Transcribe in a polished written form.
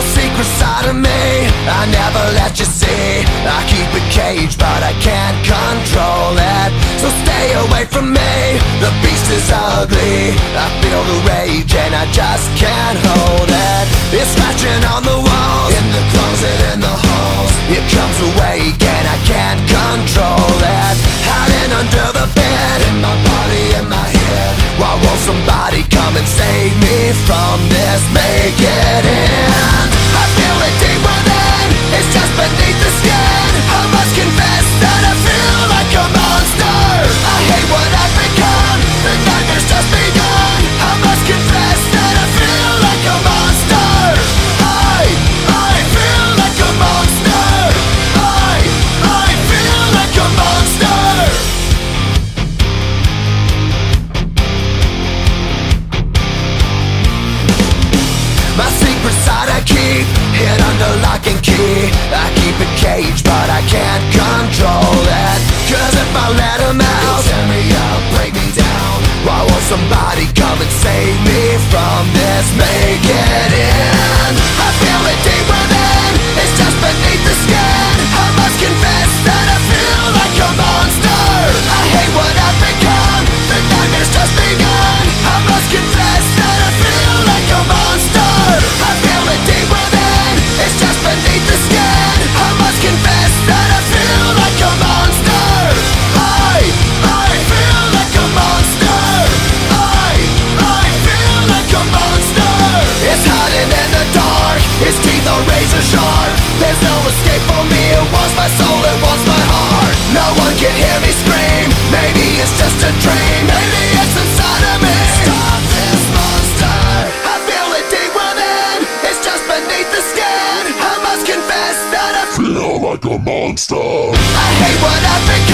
secret side of me I never let you see. I keep it caged but I can't control it. So stay away from me, the beast is ugly. I feel the rage and I just can't hold it. It's scratching on the walls, in the closet, in the halls. It comes awake and I can't control it. Hiding under the bed, in my body, in my head. Why won't somebody come and save me from this? Make it end. I feel it deep within, it's just beneath the skin. I must confess that I feel like a monster. I hate what I've become, the nightmare's just begun. I must confess that I feel like a monster. I feel like a monster. I feel like a monster. My secret side I keep hid under lock and key. I keep it caged but I can't control it. Cause if I let him out, he'll tear me up, break me down. Why won't somebody come and save me from this? Make it end. I feel it deep within, it's just beneath the skin. I must confess that I feel like a monster. I hate what I've become, the nightmare's just begun. I must confess that I feel like a monster. I feel it deep within, it's just beneath the skin. I must confess that I feel like a monster. I feel like a monster. I feel like a monster. It's hiding in the dark, its teeth are razor sharp. There's no escape for me, it wants my soul, it wants my heart. No one can hear me scream, maybe it's just a dream. Maybe it's inside of me. Stop this monster. I feel it deep within, it's just beneath the skin. I must confess that I feel like a monster. I hate what I've become.